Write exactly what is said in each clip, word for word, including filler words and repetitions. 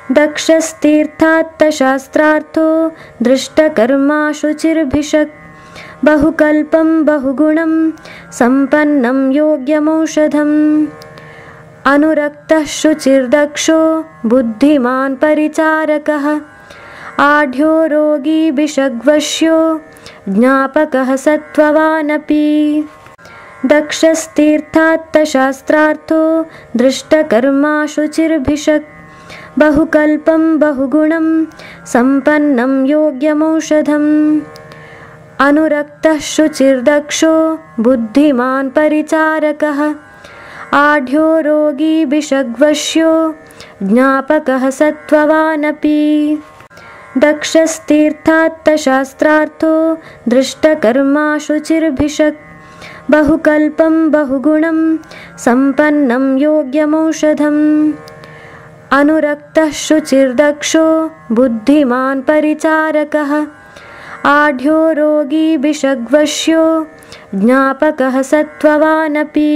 दक्षस्तीर्थात्तशास्त्रार्थो दृष्टकर्मा शुचिर्भिषक् बहुकल्पं बहुगुणं सम्पन्नं योग्यमौषधम् अनुरक्तः शुचिर्दक्षो बुद्धिमान् परिचारकः आढ्यो रोगी भिषग्वश्यो ज्ञापकः सत्त्ववानपि दक्षस्तीर्थात्तशास्त्रार्थो दृष्टकर्मा शुचिर्भिषक् बहुकल्पं बहुगुणं सम्पन्नं योग्यमौषधम् अनुरक्तः शुचिर्दक्षो बुद्धिमान् परिचारकः आढ्यो रोगी भिषग्वश्यो ज्ञापकः सत्त्ववानपि दक्षस्तीर्थात्तशास्त्रार्थो दृष्टकर्मा शुचिर्भिषक् बहुकल्पं बहुगुणं सम्पन्नं योग्यमौषधम् अनुरक्तः शुचिर्दक्षो बुद्धिमान् परिचारकः आढ्यो रोगी भिषग्वश्यो ज्ञापकः सत्त्ववानपि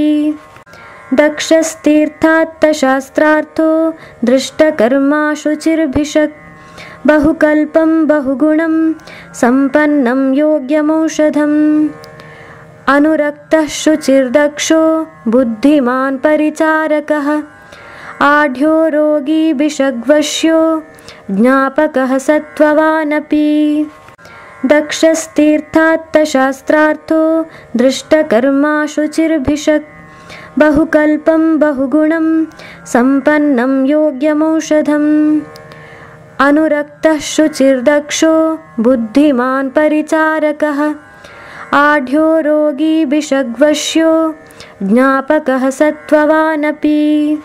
दक्षस्तीर्थात्तशास्त्रार्थो दृष्टकर्मा शुचिर्भिषक् बहुकल्पं बहुगुणं सम्पन्नं योग्यमौषधम् अनुरक्तः शुचिर्दक्षो बुद्धिमान् परिचारकः आढ्यो रोगी भिषग्वश्यो ज्ञापकः सत्त्ववानपि दक्षस्तीर्थात्तशास्त्रार्थो दृष्टकर्मा शुचिर्भिषक् बहुकल्पं बहुगुणं सम्पन्नं योग्यमौषधम् अनुरक्तः शुचिर्दक्षो बुद्धिमान् परिचारकः आढ्यो रोगी भिषग्वश्यो ज्ञापकः सत्त्ववानपि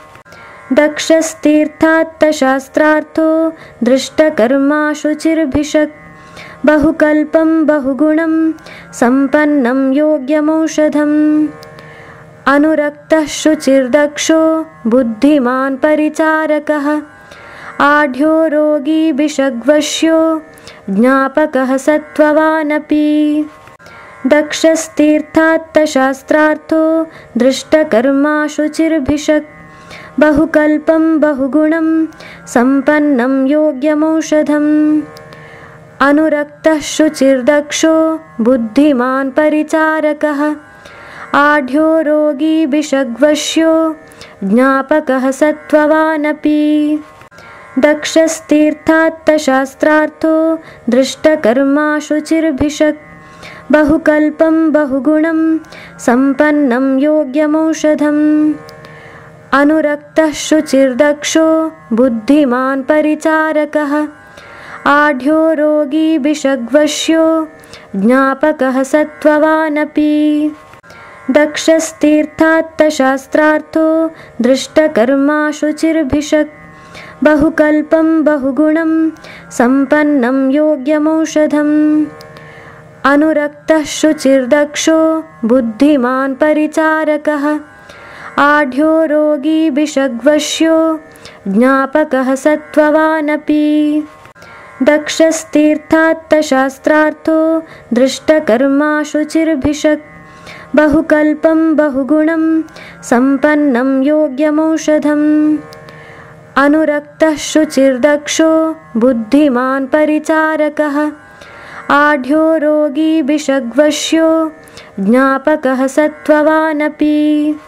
दक्षस्तीर्थात्तशास्त्रार्थो दृष्टकर्मा शुचिर्भिषक् बहुकल्पं बहुगुणं सम्पन्नं योग्यमौषधम् अनुरक्तः शुचिर्दक्षो बुद्धिमान् परिचारकः आढ्यो रोगी भिषग्वश्यो ज्ञापकः सत्त्ववानपि दक्षस्तीर्थात्तशास्त्रार्थो दृष्टकर्मा शुचिर्भिषक् बहुकल्पं बहुगुणं सम्पन्नं योग्यमौषधम् अनुरक्तः शुचिर्दक्षो बुद्धिमान् परिचारकः आढ्यो रोगी भिषग्वश्यो ज्ञापकः सत्त्ववानपि दक्षस्तीर्थात्तशास्त्रार्थो दृष्टकर्मा शुचिर्भिषक् बहुकल्पं बहुगुणं सम्पन्नं योग्यमौषधम् अनुरक्तः शुचिर्दक्षो बुद्धिमान् परिचारकः आढ्यो रोगी भिषग्वश्यो ज्ञापकः सत्त्ववानपि दक्षस्तीर्थात्तशास्त्रार्थो दृष्टकर्मा शुचिर्भिषक् बहुकल्पं बहुगुणं सम्पन्नं योग्यमौषधम् अनुरक्तः शुचिर्दक्षो बुद्धिमान् परिचारकः आढ्यो रोगी भिषग्वश्यो ज्ञापकः सत्त्ववानपि दक्षस्तीर्थात्तशास्त्रार्थो दृष्टकर्मा शुचिर्भिषक् बहुकल्पं बहुगुणं सम्पन्नं योग्यमौषधम् अनुरक्तः शुचिर्दक्षो बुद्धिमान् परिचारकः आढ्यो रोगी भिषग्वश्यो ज्ञापकः सत्त्ववानपि।